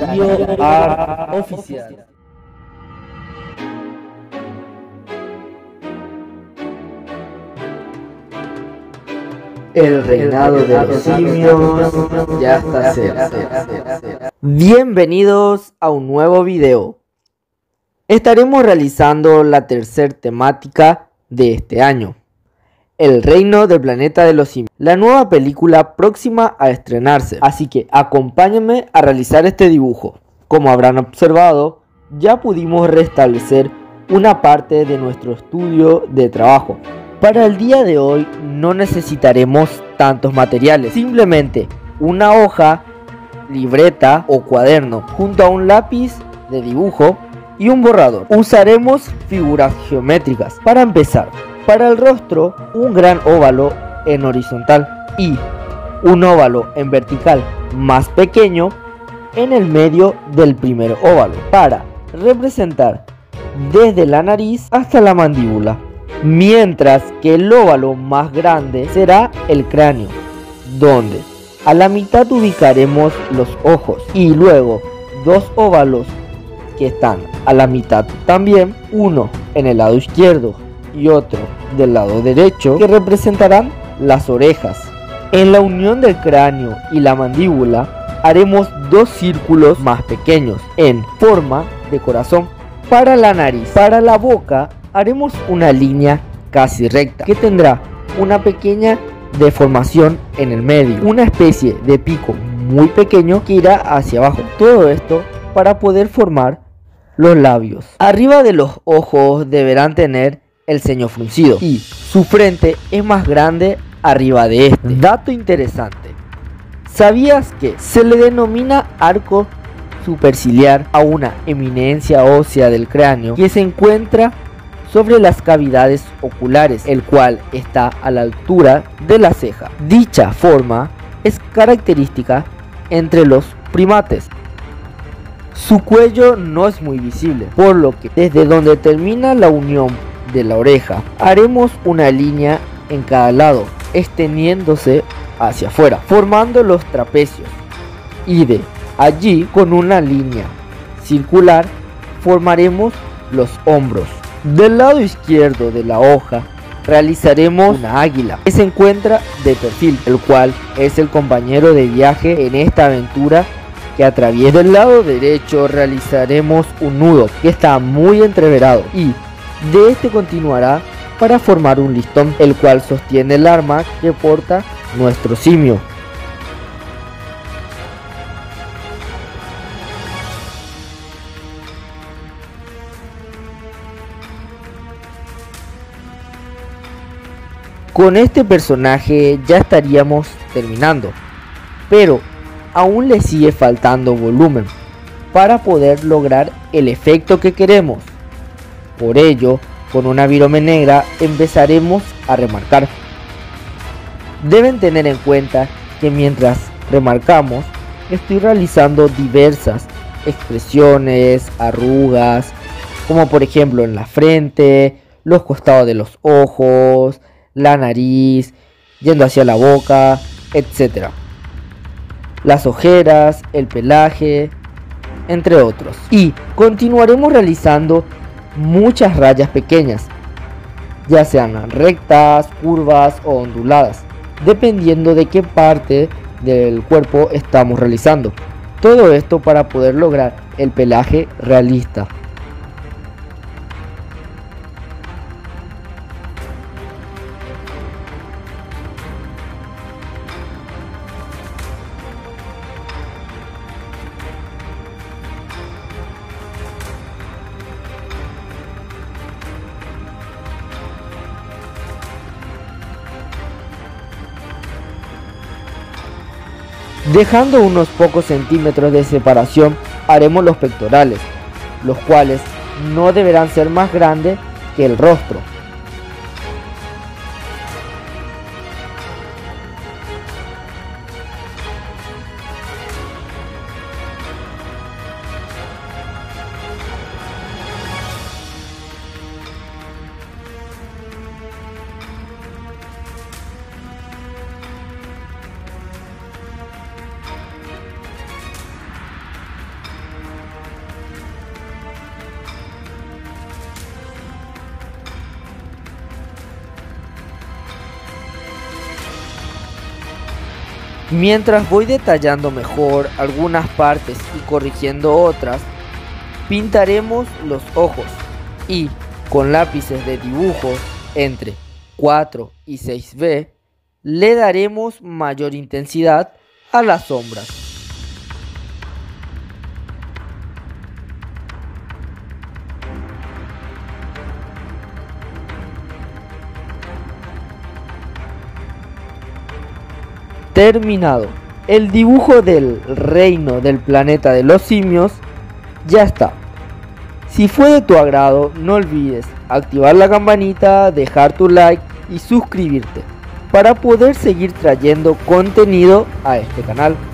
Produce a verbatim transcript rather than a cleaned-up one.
Darío Art Oficial. El reinado de los simios ya está cerca. Bienvenidos a un nuevo video. Estaremos realizando la tercera temática de este año, El reino del planeta de los simios, la nueva película próxima a estrenarse, así que acompáñenme a realizar este dibujo. Como habrán observado, ya pudimos restablecer una parte de nuestro estudio de trabajo. Para el día de hoy no necesitaremos tantos materiales, simplemente una hoja, libreta o cuaderno junto a un lápiz de dibujo y un borrador. Usaremos figuras geométricas. Para empezar, para el rostro, un gran óvalo en horizontal y un óvalo en vertical más pequeño en el medio del primer óvalo para representar desde la nariz hasta la mandíbula, mientras que el óvalo más grande será el cráneo, donde a la mitad ubicaremos los ojos y luego dos óvalos que están a la mitad también, uno en el lado izquierdo y otro del lado derecho, que representarán las orejas. En la unión del cráneo y la mandíbula haremos dos círculos más pequeños en forma de corazón. Para la nariz, para la boca haremos una línea casi recta que tendrá una pequeña deformación en el medio, una especie de pico muy pequeño que irá hacia abajo. Todo esto para poder formar los labios. Arriba de los ojos deberán tener el ceño fruncido y su frente es más grande arriba de este. Dato interesante: ¿sabías que se le denomina arco superciliar a una eminencia ósea del cráneo que se encuentra sobre las cavidades oculares, el cual está a la altura de la ceja? Dicha forma es característica entre los primates. Su cuello no es muy visible, por lo que desde donde termina la unión de la oreja haremos una línea en cada lado, extendiéndose hacia afuera, formando los trapecios, y de allí con una línea circular formaremos los hombros. Del lado izquierdo de la hoja realizaremos una águila que se encuentra de perfil, el cual es el compañero de viaje en esta aventura que atraviesa. Del lado derecho realizaremos un nudo que está muy entreverado y de este continuará para formar un listón, el cual sostiene el arma que porta nuestro simio. Con este personaje ya estaríamos terminando, pero aún le sigue faltando volumen para poder lograr el efecto que queremos. Por ello, con una virome negra empezaremos a remarcar. Deben tener en cuenta que mientras remarcamos estoy realizando diversas expresiones, arrugas, como por ejemplo en la frente, los costados de los ojos, la nariz, yendo hacia la boca, etcétera. Las ojeras, el pelaje, entre otros. Y continuaremos realizando muchas rayas pequeñas, ya sean rectas, curvas o onduladas, dependiendo de qué parte del cuerpo estamos realizando. Todo esto para poder lograr el pelaje realista. Dejando unos pocos centímetros de separación, haremos los pectorales, los cuales no deberán ser más grandes que el rostro. Mientras voy detallando mejor algunas partes y corrigiendo otras, pintaremos los ojos y con lápices de dibujo entre cuatro y seis B le daremos mayor intensidad a las sombras. Terminado. El dibujo del reino del planeta de los simios ya está. Si fue de tu agrado, no olvides activar la campanita, dejar tu like y suscribirte para poder seguir trayendo contenido a este canal.